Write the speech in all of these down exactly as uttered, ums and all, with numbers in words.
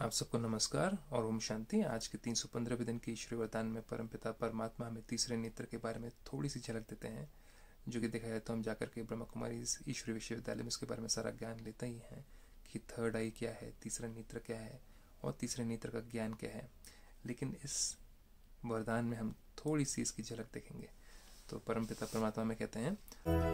आप सबको नमस्कार और ओम शांति। आज के तीन सौ पंद्रहवें दिन के ईश्वरीय वरदान में परमपिता परमात्मा हमें तीसरे नेत्र के बारे में थोड़ी सी झलक देते हैं, जो कि देखा जाए तो हम जाकर के ब्रह्मा कुमारी ईश्वरीय विश्वविद्यालय में इसके बारे में सारा ज्ञान लेते ही हैं कि थर्ड आई क्या है, तीसरा नेत्र क्या है और तीसरे नेत्र का ज्ञान क्या है। लेकिन इस वरदान में हम थोड़ी सी इसकी झलक देखेंगे। तो परमपिता परमात्मा में कहते हैं,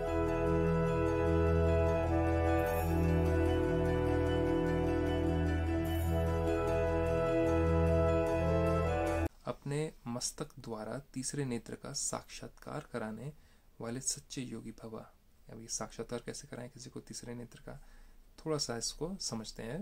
अपने मस्तक द्वारा तीसरे नेत्र का साक्षात्कार कराने वाले सच्चे योगी भवा। अब ये साक्षात्कार कैसे कराएं किसी को तीसरे नेत्र का, थोड़ा सा इसको समझते हैं।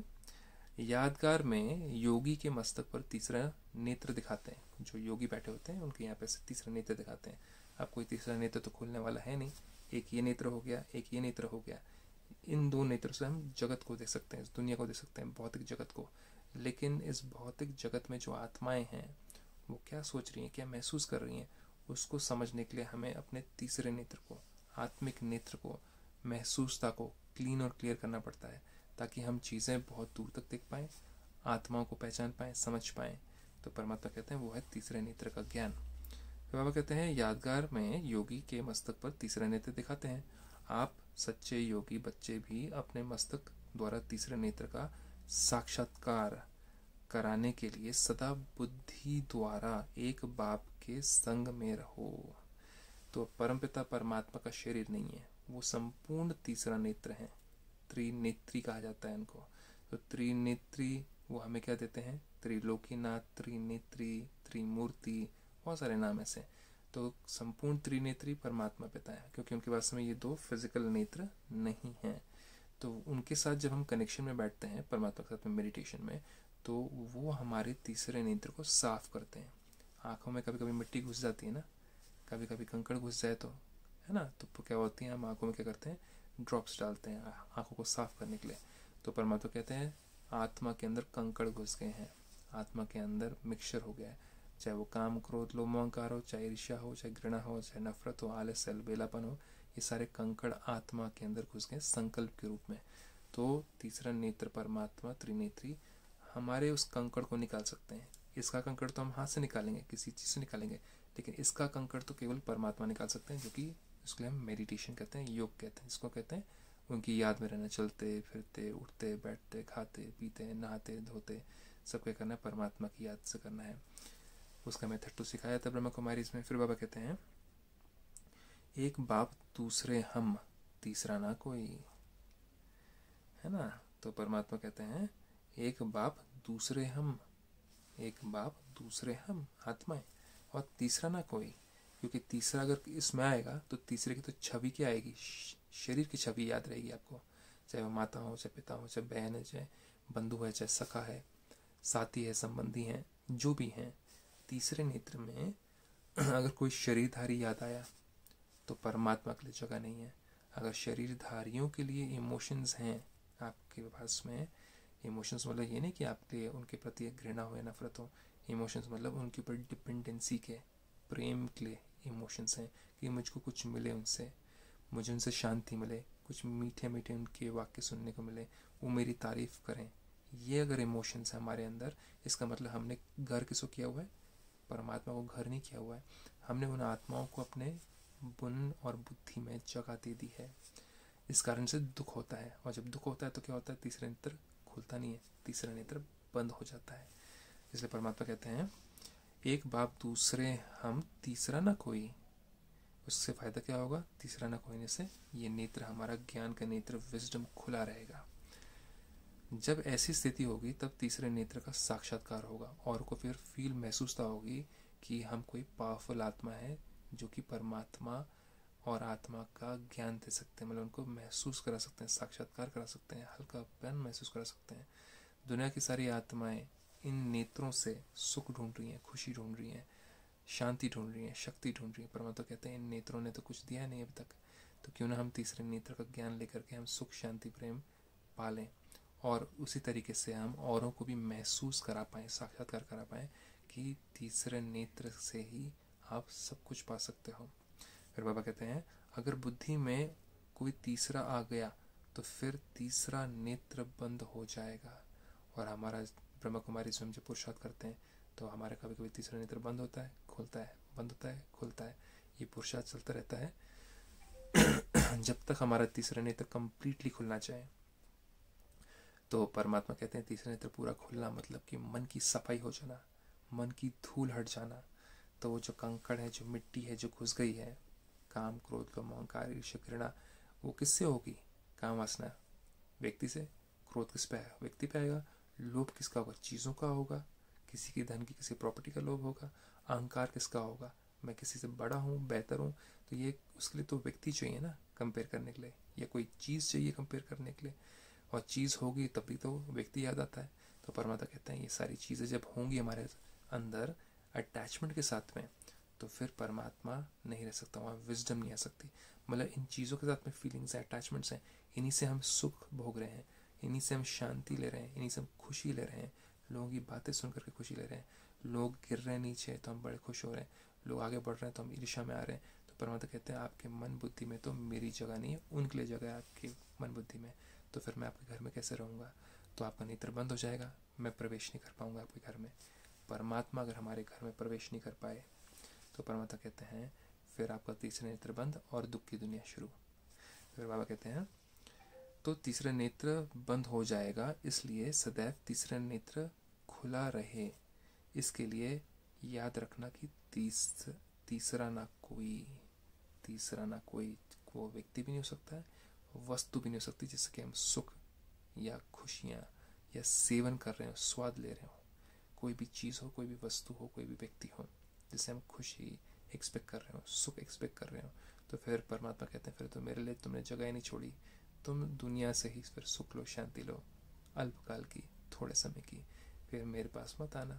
यादगार में योगी के मस्तक पर तीसरा नेत्र दिखाते हैं। जो योगी बैठे होते हैं उनके यहाँ पे से तीसरा नेत्र दिखाते हैं। अब कोई तीसरा नेत्र तो खुलने वाला है नहीं, एक ये नेत्र हो गया, एक ये नेत्र हो गया। इन दो नेत्रों से हम जगत को देख सकते हैं, इस दुनिया को देख सकते हैं, भौतिक जगत को। लेकिन इस भौतिक जगत में जो आत्माएं हैं वो क्या सोच रही हैं, क्या महसूस कर रही हैं, उसको समझने के लिए हमें अपने तीसरे नेत्र को, आत्मिक नेत्र को, महसूसता को क्लीन और क्लियर करना पड़ता है, ताकि हम चीज़ें बहुत दूर तक देख पाएँ, आत्माओं को पहचान पाएँ, समझ पाएँ। तो परमात्मा कहते हैं वो है तीसरे नेत्र का ज्ञान। तो बाबा कहते हैं यादगार में योगी के मस्तक पर तीसरा नेत्र दिखाते हैं। आप सच्चे योगी बच्चे भी अपने मस्तक द्वारा तीसरे नेत्र का साक्षात्कार कराने के लिए सदा बुद्धि द्वारा एक बाप के संग में रहो। तो परमपिता परमात्मा का शरीर नहीं है, वो संपूर्ण तीसरा नेत्र है। त्रिनेत्री कहा जाता है इनको। तो त्रिनेत्री वो हमें क्या देते हैं, त्रिलोकीनाथ, त्रिनेत्री, त्रिमूर्ति, बहुत सारे नाम ऐसे। तो संपूर्ण त्रिनेत्री परमात्मा पिता है, क्योंकि उनके पास में ये दो फिजिकल नेत्र नहीं हैं। तो उनके साथ जब हम कनेक्शन में बैठते हैं परमात्मा के साथ में मेडिटेशन में, तो वो हमारे तीसरे नेत्र को साफ करते हैं। आँखों में कभी कभी मिट्टी घुस जाती है ना, कभी कभी कंकड़ घुस जाए तो, है ना, तो क्या होती है, हम आँखों में क्या करते हैं, ड्रॉप्स डालते हैं आँखों को साफ करने के लिए। तो परमात्मा कहते हैं आत्मा के अंदर कंकड़ घुस गए हैं, आत्मा के अंदर मिक्सचर हो गया है, चाहे वो काम, क्रोध, लोभ, अहंकार हो, चाहे ईर्ष्या हो, चाहे घृणा हो, चाहे नफरत हो, आलस, अलबेलापन हो, ये सारे कंकड़ आत्मा के अंदर घुस गए संकल्प के रूप में। तो तीसरा नेत्र परमात्मा त्रिनेत्री हमारे उस कंकड़ को निकाल सकते हैं। इसका कंकड़ तो हम हाथ से निकालेंगे, किसी चीज़ से निकालेंगे, लेकिन इसका कंकड़ तो केवल परमात्मा निकाल सकते हैं, जो कि इसके लिए हम मेडिटेशन कहते हैं, योग कहते हैं। इसको कहते हैं उनकी याद में रहना, चलते फिरते, उठते बैठते, खाते पीते, नहाते धोते, सब क्या करना है, परमात्मा की याद से करना है। उसका मेथड तो सिखाया था ब्रह्मा कुमारी इसमें। फिर बाबा कहते हैं एक बाप दूसरे हम, तीसरा ना कोई, है ना। तो परमात्मा कहते हैं एक बाप दूसरे हम, एक बाप दूसरे हम आत्माएं, और तीसरा ना कोई। क्योंकि तीसरा अगर इसमें आएगा तो तीसरे की तो छवि क्या आएगी, शरीर की छवि याद रहेगी आपको। चाहे वो माता हो, चाहे पिता हो, चाहे बहन है, चाहे बंधु है, चाहे सखा है, साथी है, संबंधी हैं, जो भी हैं। तीसरे नेत्र में अगर कोई शरीरधारी याद आया तो परमात्मा के लिए जगह नहीं है। अगर शरीरधारियों के लिए इमोशंस हैं आपके पास में, इमोशंस मतलब ये नहीं कि आपके उनके प्रति घृणा हो या नफरत हो, इमोशंस मतलब उनके ऊपर डिपेंडेंसी के, प्रेम के लिए इमोशंस हैं कि मुझको कुछ मिले उनसे, मुझे उनसे शांति मिले, कुछ मीठे मीठे उनके वाक्य सुनने को मिले, वो मेरी तारीफ करें। ये अगर इमोशंस है हमारे अंदर, इसका मतलब हमने घर किसको किया हुआ है, परमात्मा को घर नहीं किया हुआ है। हमने उन आत्माओं को अपने बुन और बुद्धि में जगह दे दी है। इस कारण से दुख होता है, और जब दुख होता है तो क्या होता है, तीसरा नेत्र खुलता नहीं है, तीसरा नेत्र बंद हो जाता है। इसलिए परमात्मा कहते हैं एक बाप दूसरे हम, तीसरा ना कोई। उससे फायदा क्या होगा, तीसरा ना कोई से ये नेत्र हमारा ज्ञान का नेत्र, विजडम खुला रहेगा। जब ऐसी स्थिति होगी तब तीसरे नेत्र का साक्षात्कार होगा, और को फिर फील महसूसता होगी कि हम कोई पावरफुल आत्मा है जो कि परमात्मा और आत्मा का ज्ञान दे सकते हैं, मतलब उनको महसूस करा सकते हैं, साक्षात्कार करा सकते हैं, हल्कापन महसूस करा सकते हैं। दुनिया की सारी आत्माएं इन नेत्रों से सुख ढूंढ रही हैं, खुशी ढूंढ रही हैं, शांति ढूंढ रही हैं, शक्ति ढूंढ रही हैं। परमात्मा कहते हैं इन नेत्रों ने तो कुछ दिया नहीं अभी तक, तो क्यों ना हम तीसरे नेत्र का ज्ञान लेकर के हम सुख, शांति, प्रेम पालें, और उसी तरीके से हम औरों को भी महसूस करा पाएँ, साक्षात्कार करा पाएँ कि तीसरे नेत्र से ही आप सब कुछ पा सकते हो। फिर बाबा कहते हैं अगर बुद्धि में कोई तीसरा आ गया तो फिर तीसरा नेत्र बंद हो जाएगा, और हमारा ब्रह्मा कुमारी स्वयं जब पुरुषार्थ करते हैं तो हमारा कभी कभी तीसरा नेत्र बंद होता है, खुलता है, बंद होता है, खुलता है, ये पुरुषार्थ चलता रहता है जब तक हमारा तीसरा नेत्र कंप्लीटली खुलना चाहे। तो परमात्मा कहते हैं तीसरा नेत्र पूरा खुलना मतलब कि मन की सफाई हो जाना, मन की धूल हट जाना। तो वो जो कंकड़ है, जो मिट्टी है जो घुस गई है, काम क्रोध का अहंकार ईर्ष्या घृणा, वो किससे होगी? काम वासना व्यक्ति से। क्रोध किस पे आएगा? व्यक्ति पे आएगा। लोभ किसका होगा? चीज़ों का होगा, किसी की धन की, किसी प्रॉपर्टी का लोभ होगा। अहंकार किसका होगा? मैं किसी से बड़ा हूँ, बेहतर हूँ। तो ये उसके लिए तो व्यक्ति चाहिए ना कंपेयर करने के लिए, या कोई चीज़ चाहिए कंपेयर करने के लिए, और चीज़ होगी तभी तो व्यक्ति याद आता है। तो परमात्मा कहते हैं ये सारी चीज़ें जब होंगी हमारे अंदर अटैचमेंट के साथ में, तो फिर परमात्मा नहीं रह सकता, वहाँ विजडम नहीं आ सकती। मतलब इन चीज़ों के साथ में फीलिंग्स हैं, अटैचमेंट्स हैं, इन्हीं से हम सुख भोग रहे हैं, इन्हीं से हम शांति ले रहे हैं, इन्हीं से हम खुशी ले रहे हैं। लोगों की बातें सुन करके खुशी ले रहे हैं। लोग गिर रहे हैं नीचे तो हम बड़े खुश हो रहे हैं, लोग आगे बढ़ रहे हैं तो हम ईर्ष्या में आ रहे हैं। तो परमात्मा कहते हैं आपके मन बुद्धि में तो मेरी जगह नहीं है, उनके लिए जगह है आपकी मन बुद्धि में। तो फिर मैं आपके घर में कैसे रहूँगा? तो आपका नेत्र बंद हो जाएगा, मैं प्रवेश नहीं कर पाऊँगा आपके घर में। परमात्मा अगर हमारे घर में प्रवेश नहीं कर पाए तो परमात्मा कहते हैं फिर आपका तीसरा नेत्र बंद और दुख की दुनिया शुरू। फिर बाबा कहते हैं तो तीसरा नेत्र बंद हो जाएगा, इसलिए सदैव तीसरा नेत्र खुला रहे। इसके लिए याद रखना कि तीस तीसरा ना कोई तीसरा ना कोई वो व्यक्ति भी नहीं हो सकता है, वस्तु भी नहीं हो सकती जिससे कि हम सुख या खुशियाँ या सेवन कर रहे हो, स्वाद ले रहे हो। कोई भी चीज़ हो, कोई भी वस्तु हो, कोई भी व्यक्ति हो जिससे हम खुशी एक्सपेक्ट कर रहे हो, सुख एक्सपेक्ट कर रहे हो, तो फिर परमात्मा कहते हैं फिर तो मेरे लिए तुमने जगह ही नहीं छोड़ी। तुम दुनिया से ही फिर सुख लो, शांति लो, अल्पकाल की, थोड़े समय की, फिर मेरे पास मत आना।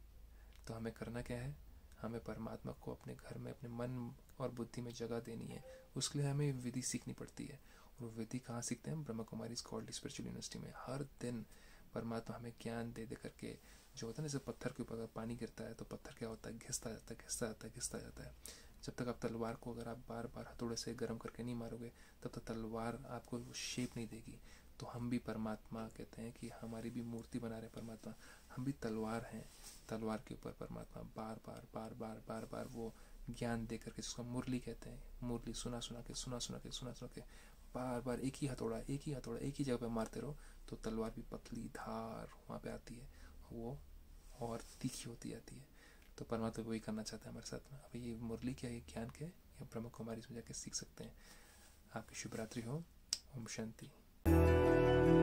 तो हमें करना क्या है? हमें परमात्मा को अपने घर में, अपने मन और बुद्धि में जगह देनी है। उसके लिए हमें विधि सीखनी पड़ती है। और विधि कहाँ सीखते हैं? Brahma Kumari gold spiritual university में। हर दिन परमात्मा हमें ज्ञान दे दे करके, जो होता है ना, जैसे पत्थर के ऊपर अगर पानी गिरता है तो पत्थर क्या होता है? घिसता जाता है, घिसता जाता है, घिसता जाता है। जब तक आप तलवार को अगर आप बार बार हथौड़े से गर्म करके नहीं मारोगे तब तक तलवार आपको शेप नहीं देगी। तो हम भी परमात्मा कहते हैं कि हमारी भी मूर्ति बना रहे परमात्मा, हम भी तलवार हैं। तलवार के ऊपर परमात्मा बार बार बार बार बार बार वो ज्ञान दे करके, जिसको मुरली कहते हैं, मुरली सुना सुना के सुना सुना के सुना सुना के बार बार एक ही हथौड़ा एक ही हथौड़ा एक ही जगह पे मारते रहो तो तलवार भी पतली धार वहाँ पे आती है, वो और तीखी होती जाती है। तो परमात्मा वही करना चाहता है हमारे साथ में। अभी ये मुरली क्या, ये ज्ञान के, ये ब्रह्म कुमारी में जाके सीख सकते हैं। आपकी शुभ रात्रि हो। ओम शांति।